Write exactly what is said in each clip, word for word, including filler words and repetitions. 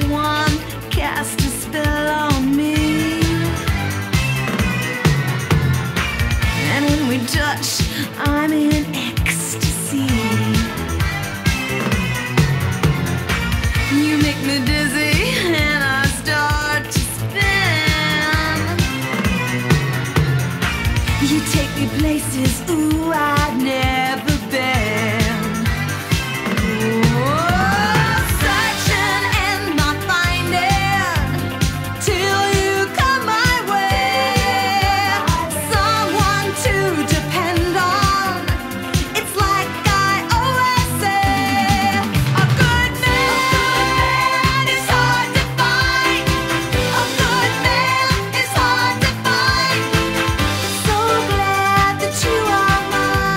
someone cast a spell on me. And when we touch, I'm in ecstasy. You make me dizzy and I start to spin. You take me places, ooh, I'd never been. So glad that you are mine.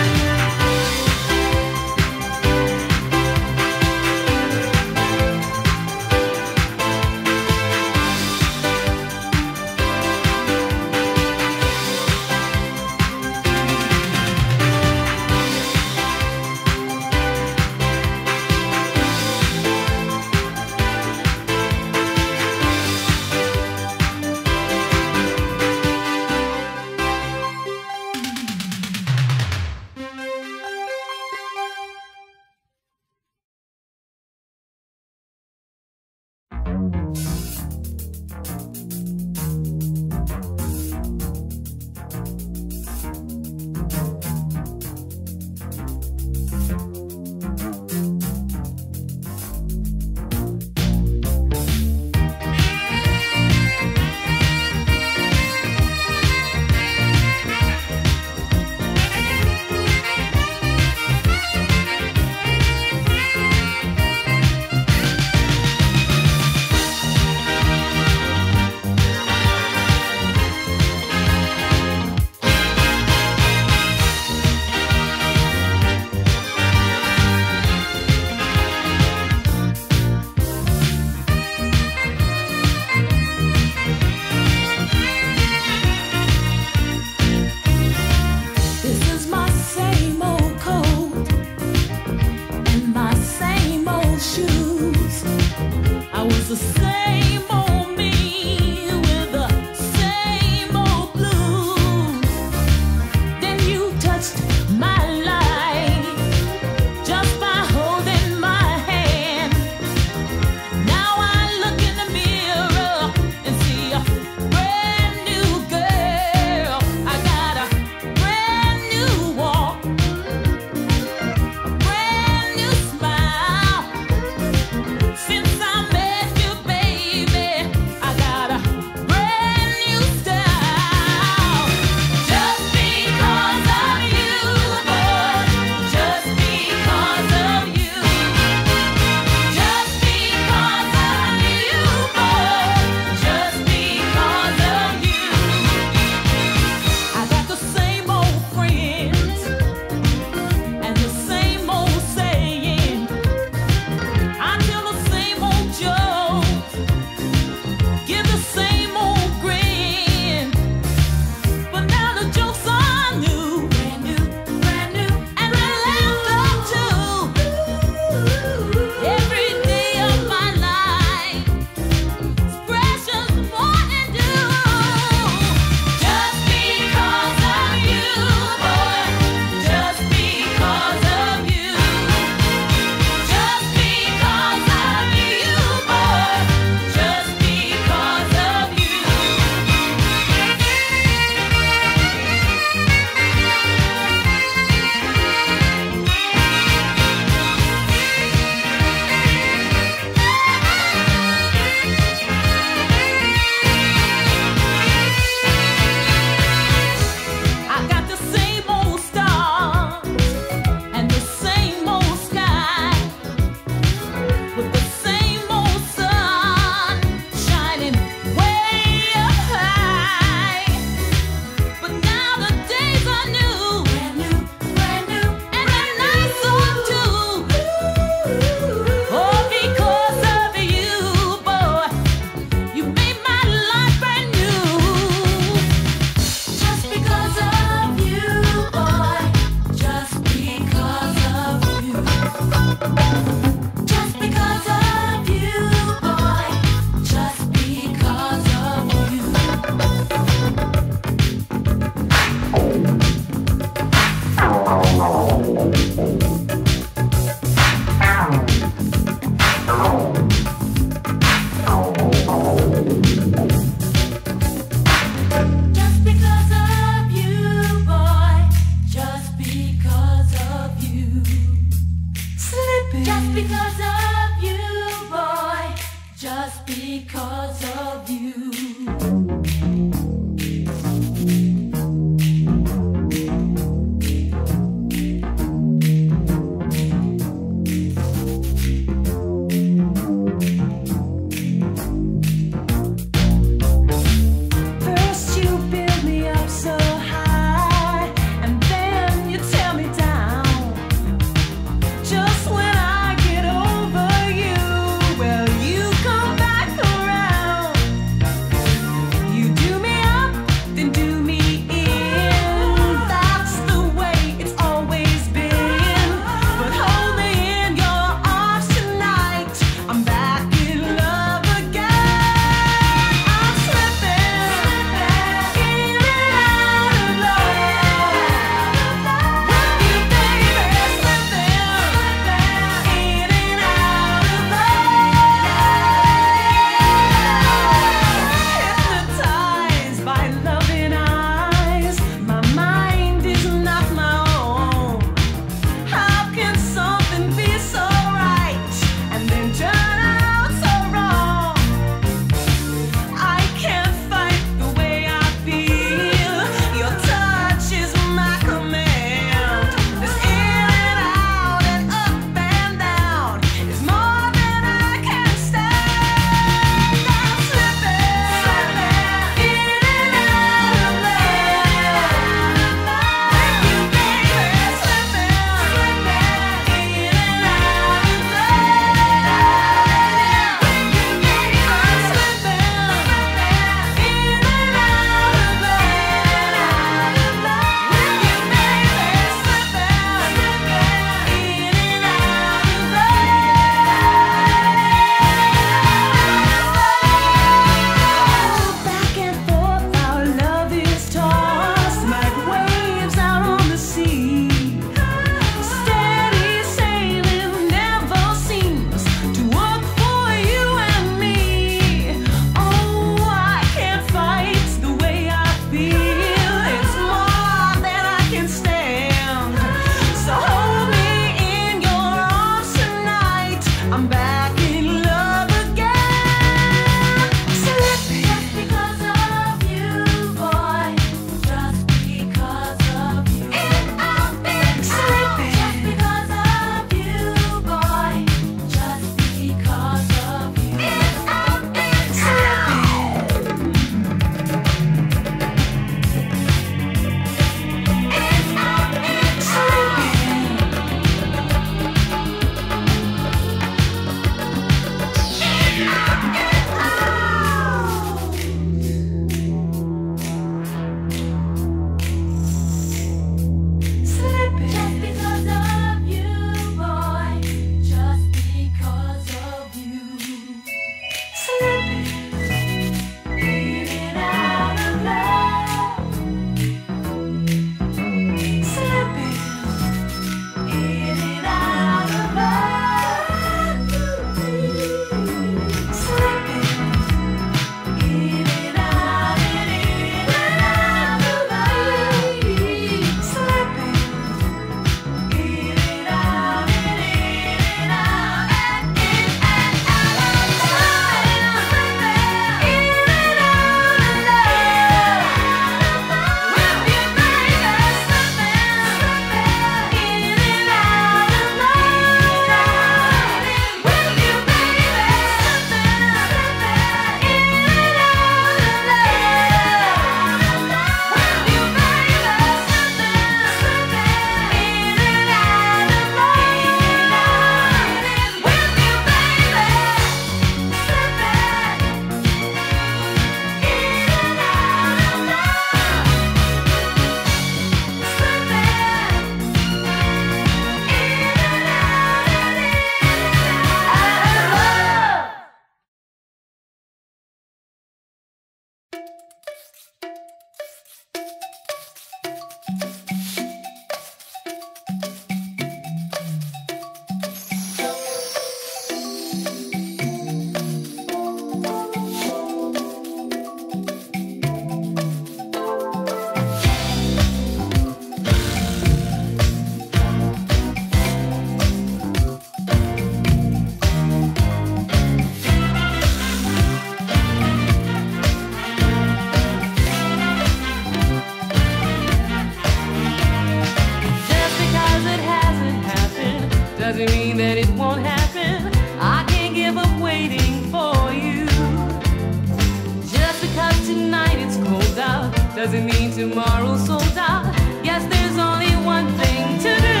doesn't mean tomorrow's sold out. Yes, there's only one thing to do.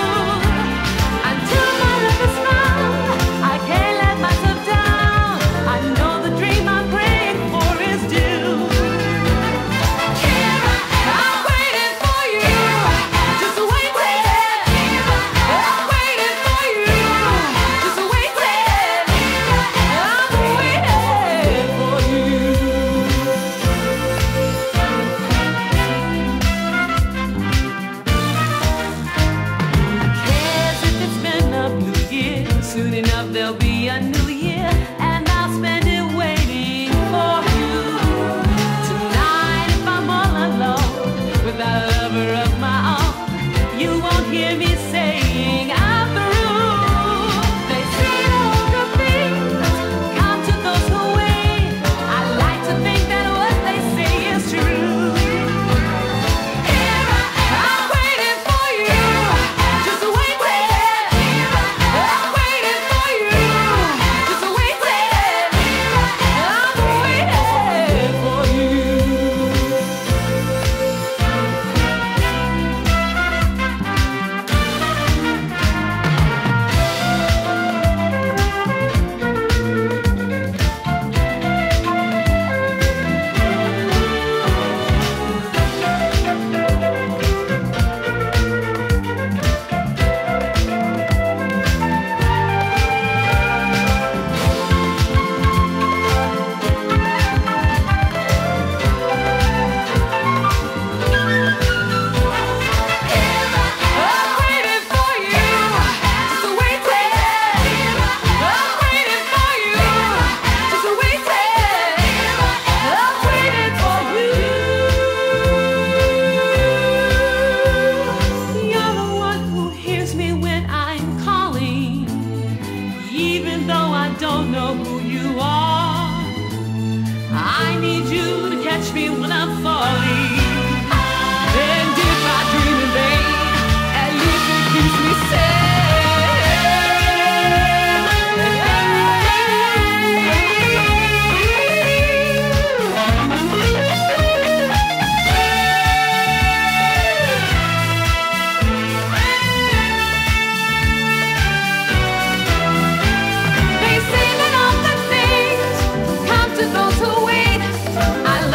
Until my love is found, I can't let myself down. I know the dream I'm praying for is due. Here I am, I'm waiting for you. Just waiting. I'm waiting for you. Just waiting. I'm waiting for you. Soon enough there'll be a new year, and I'll spend it waiting for you. Tonight, if I'm all alone without a lover of my own, you won't hear me saying I'm through. They say all good things come to those who wait. I like to think that what they say is true. Here I am, I'm waiting for you. Just wait, wait. I'm waiting for you. Just wait, wait. I'm waiting for you. I'm waiting for you. Just wait, wait. I'm waiting for you. Just wait, wait. I'm waiting for you. You're the one who hears me when I'm calling, even though I don't know who you are. I need you to catch me when I'm falling. And if I dream in vain, at least it keeps me They say that all good things come to those who wait. I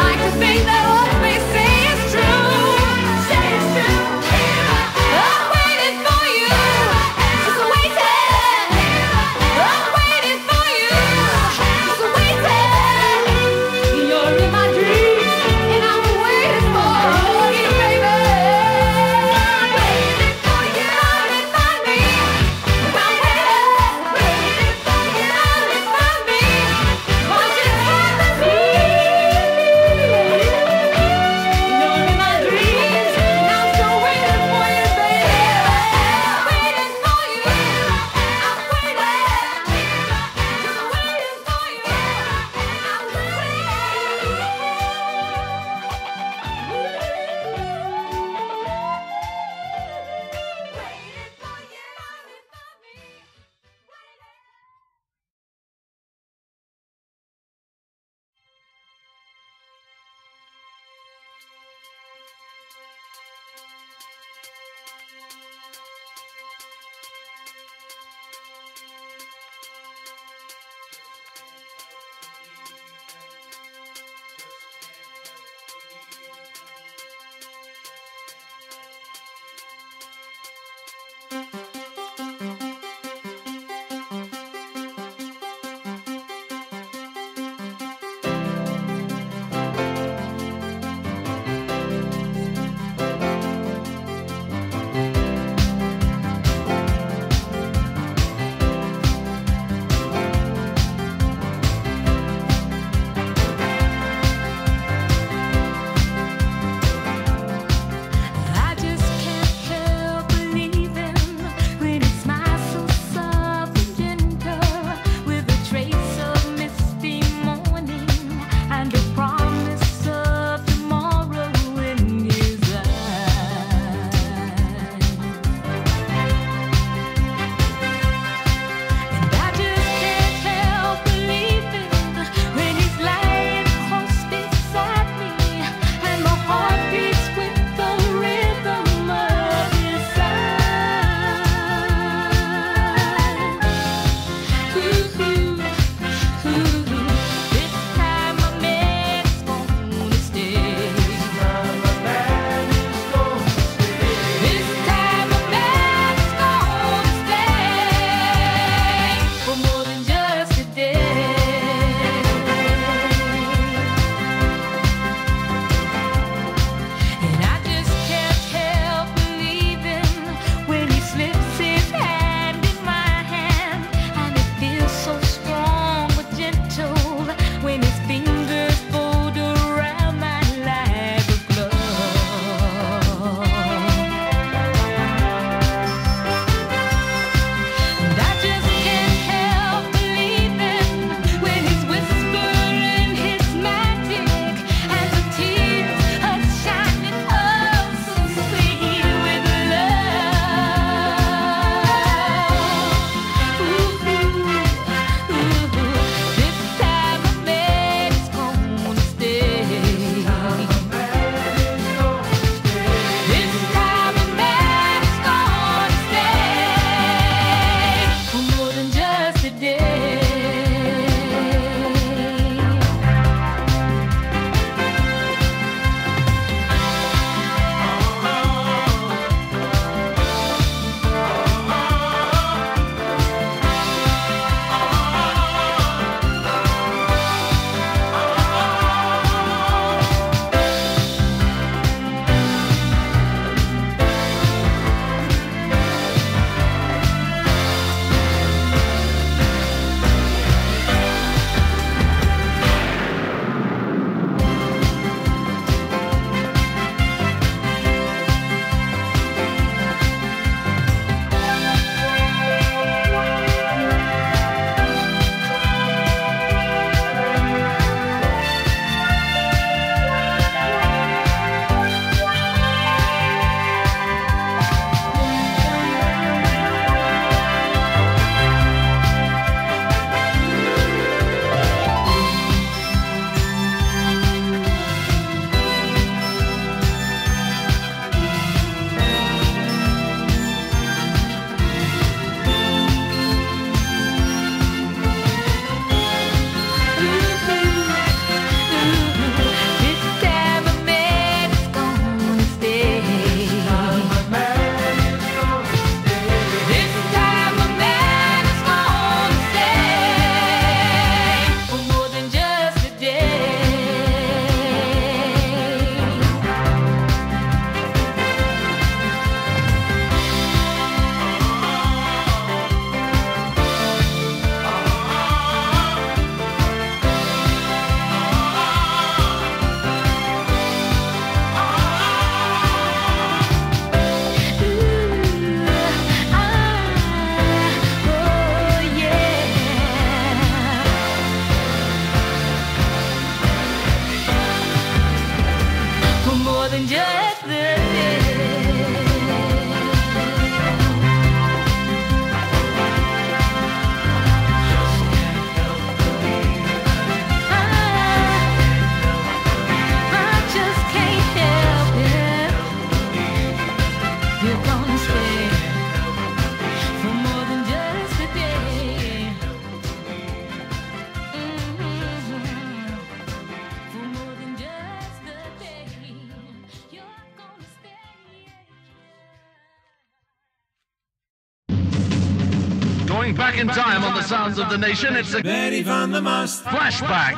Going back in time on the sounds of the nation, it's a Betty van der Mast flashback.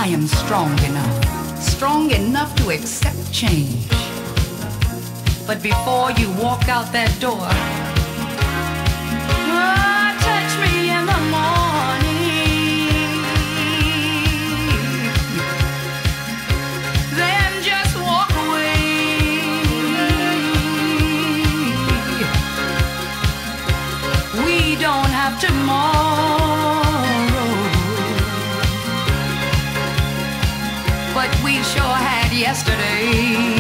am strong enough, strong enough to accept change. But before you walk out that door, oh, touch me in the morning, then just walk away. We don't have tomorrow, but we sure had yesterday.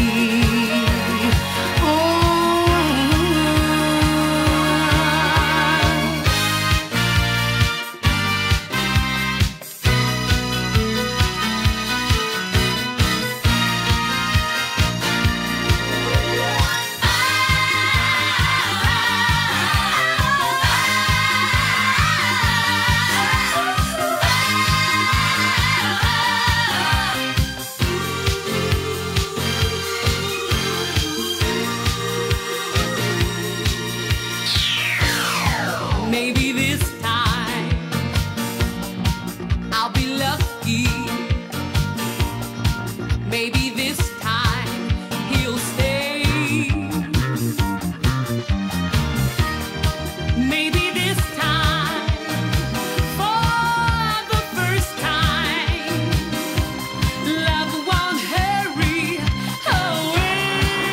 Maybe this time I'll be lucky. Maybe this time he'll stay. Maybe this time, for the first time, love won't hurry away.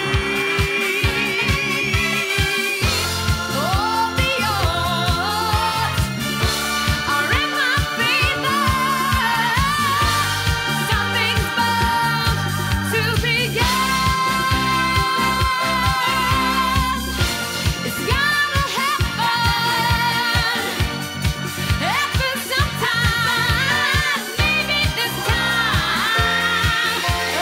All the odds are in my favor. Something's bound to begin. It's gonna happen after some time. Maybe this time.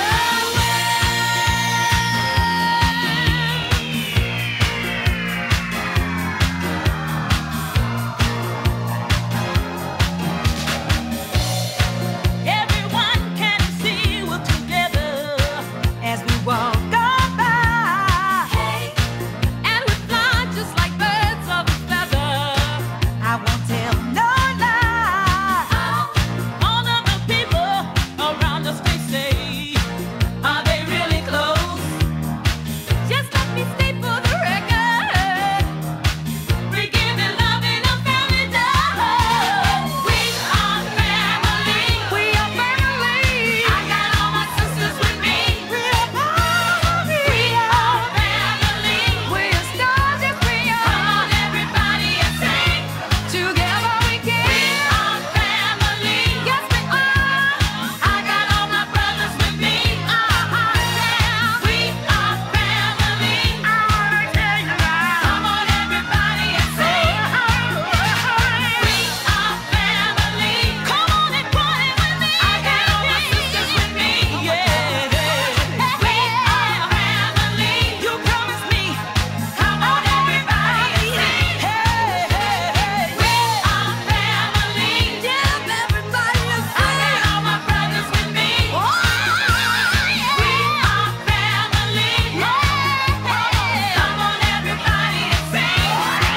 Everyone can see we're together as we walk on by, and we fly just like birds of a feather. I won't tell no lie. All of the people around us, they say, are they really close? Just let me state for the record, we're giving love in a family dose. We are family. We are family. I got all my sisters with me. We are family. We are family. We are stars, yes we are. Come on everybody and sing. Together we can. We are family. Yes we are. I got all my brothers with me. Uh-huh, yeah. We are family. I wanna tell you now. Come on everybody and sing. We are family. Come on and party with me. I got all my sisters with me. Yeah. We are family. You promised me. Come on everybody and sing. Hey, hey, hey. We are family. Yes, everybody is sing. I got all my brothers with me. Oh, yeah. We are family. Yeah. Come on everybody and sing.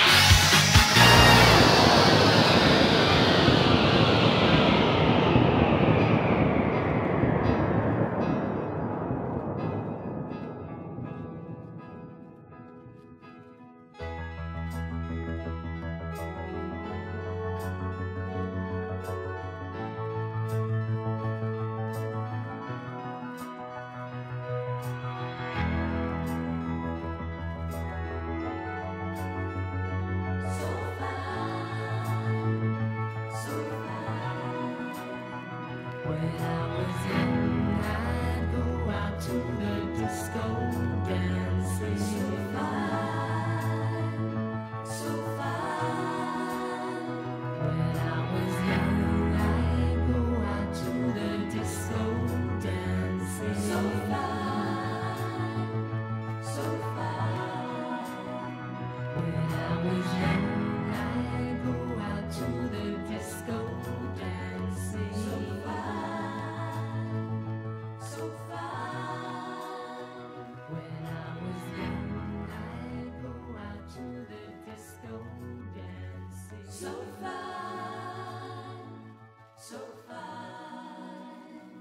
When I was young, I'd go out to the disco dancing. So fine, so fine. When I was young, I'd go out to the disco dancing. So fine, so fine. When I was young, I'd go out to the disco dancing. So fine, so fine. When I was young, I'd go out to the disco dancing. So fine, so fine.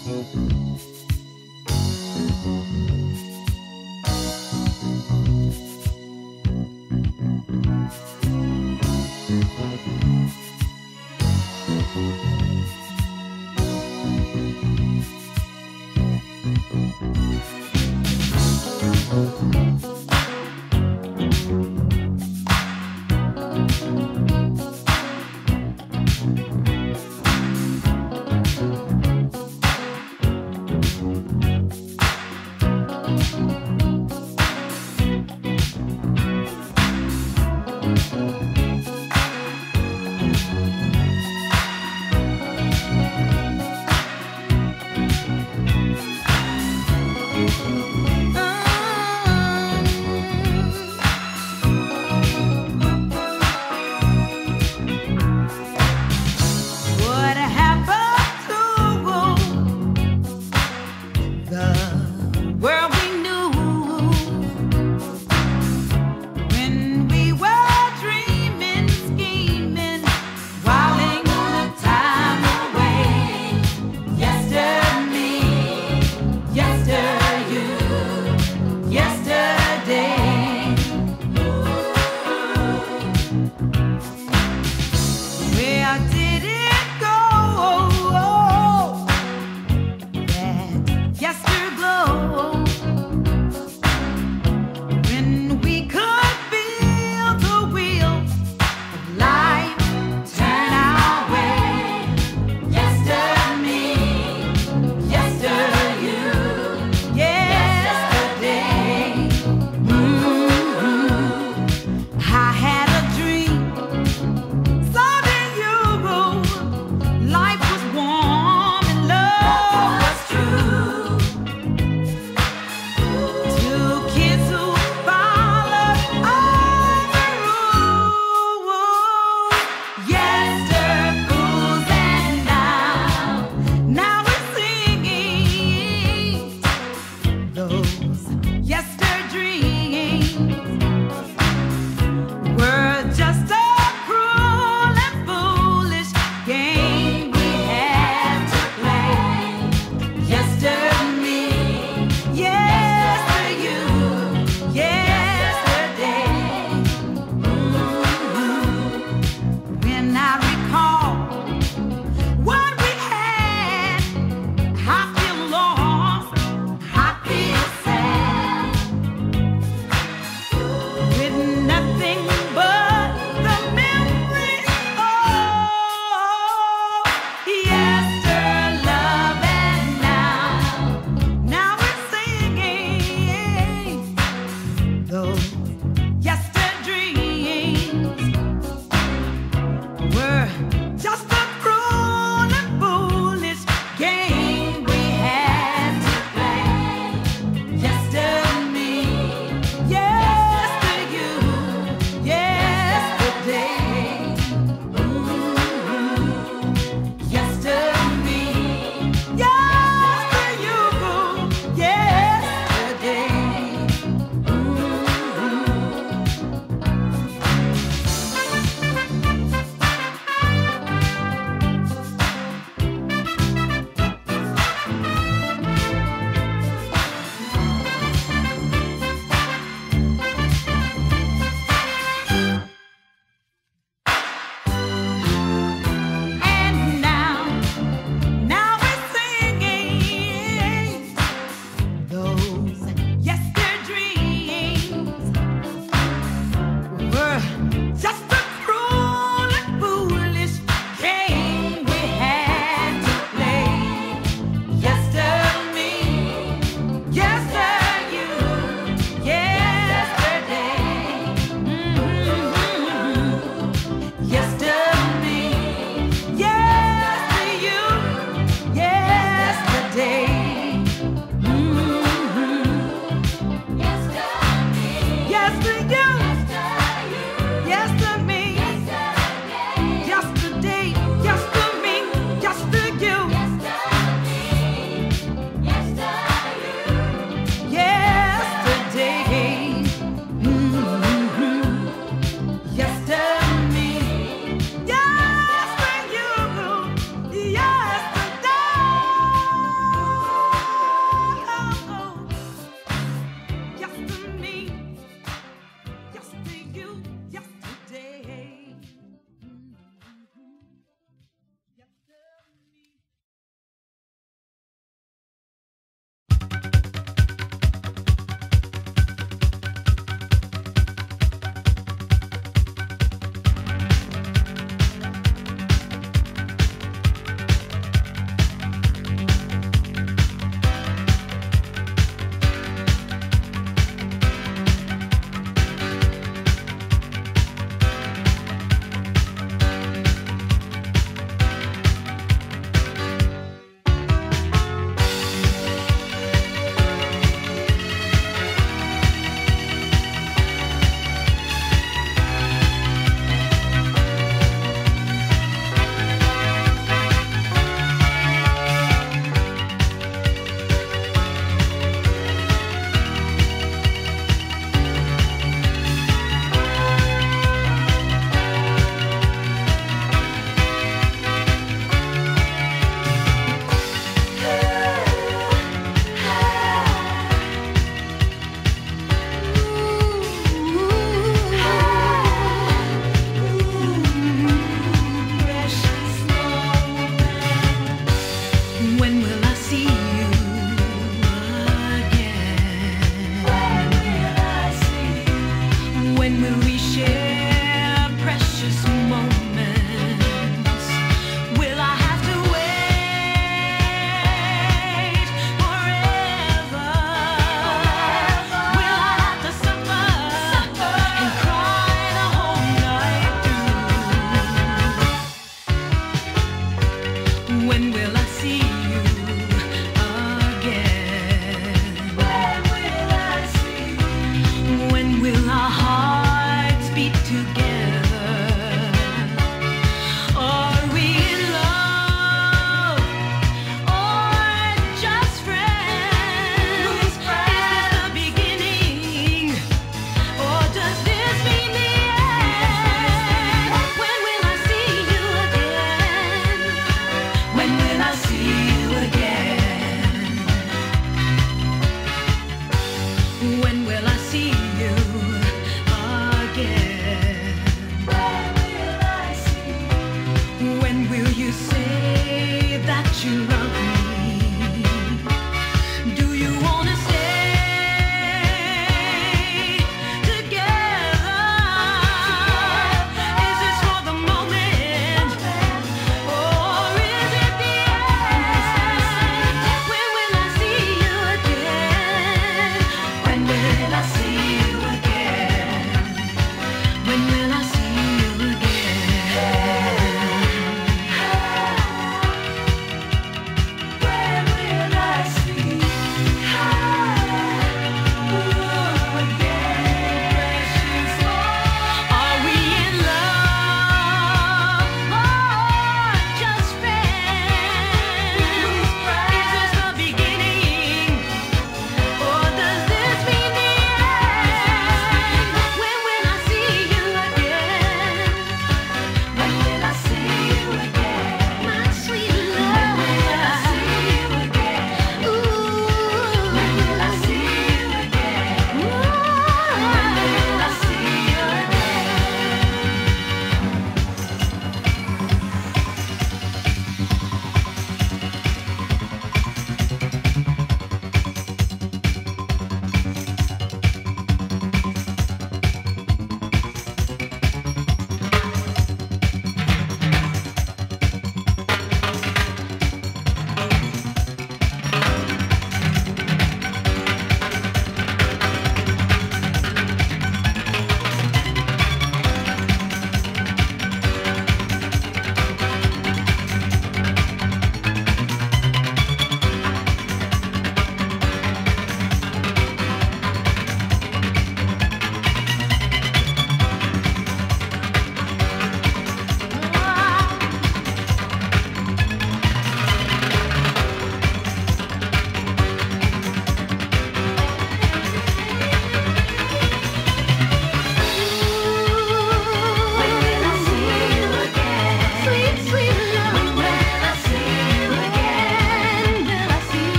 Yester dreams.